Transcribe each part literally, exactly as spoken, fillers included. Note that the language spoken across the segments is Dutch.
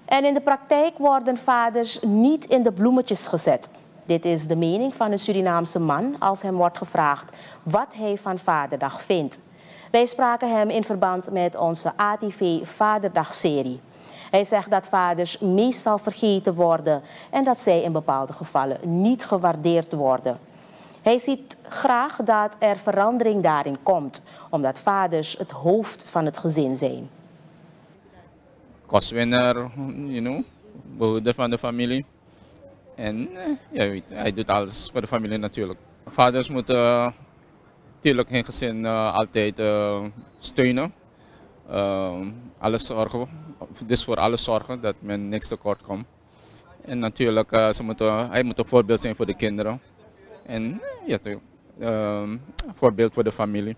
En in de praktijk worden vaders niet in de bloemetjes gezet. Dit is de mening van een Surinaamse man als hem wordt gevraagd wat hij van Vaderdag vindt. Wij spraken hem in verband met onze A T V Vaderdag-serie. Hij zegt dat vaders meestal vergeten worden en dat zij in bepaalde gevallen niet gewaardeerd worden. Hij ziet graag dat er verandering daarin komt, omdat vaders het hoofd van het gezin zijn. Kostwinner, you know, behoeder van de familie. En ja, je weet, hij doet alles voor de familie natuurlijk. Vaders moeten uh, natuurlijk hun gezin uh, altijd uh, steunen. Uh, alles zorgen, dus voor alles zorgen dat men niks tekort komt. En natuurlijk, uh, ze moeten, hij moet een voorbeeld zijn voor de kinderen. En ja, uh, voorbeeld voor de familie.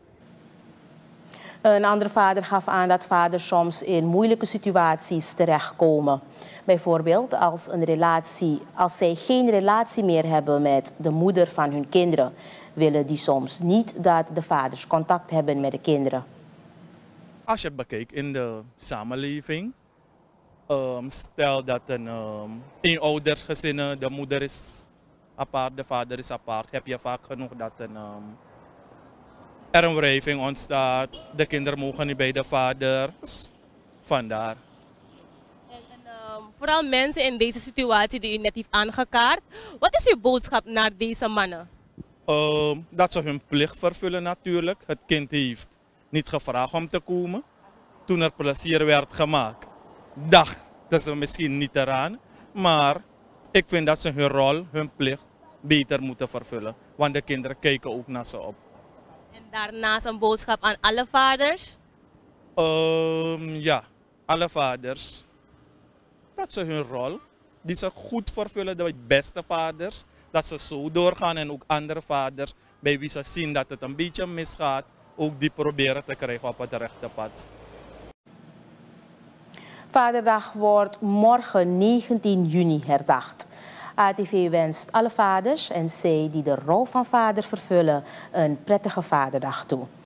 Een andere vader gaf aan dat vaders soms in moeilijke situaties terechtkomen. Bijvoorbeeld als, een relatie, als zij geen relatie meer hebben met de moeder van hun kinderen, willen die soms niet dat de vaders contact hebben met de kinderen. Als je het bekijkt in de samenleving, um, stel dat een um, eenoudersgezinnen, de moeder is apart, de vader is apart, heb je vaak genoeg dat een, um, er een wrijving ontstaat, de kinderen mogen niet bij de vader, dus vandaar. En, en, um, vooral mensen in deze situatie die u net heeft aangekaart, wat is uw boodschap naar deze mannen? Um, dat ze hun plicht vervullen natuurlijk. Het kind heeft niet gevraagd om te komen. Toen er plezier werd gemaakt, dachten ze misschien niet eraan. Maar ik vind dat ze hun rol, hun plicht beter moeten vervullen. Want de kinderen kijken ook naar ze op. En daarnaast een boodschap aan alle vaders? Um, ja, alle vaders. Dat ze hun rol, die ze goed vervullen, de beste vaders. Dat ze zo doorgaan en ook andere vaders bij wie ze zien dat het een beetje misgaat, ook die proberen te krijgen op het rechte pad. Vaderdag wordt morgen negentien juni herdacht. A T V wenst alle vaders en zij die de rol van vader vervullen een prettige Vaderdag toe.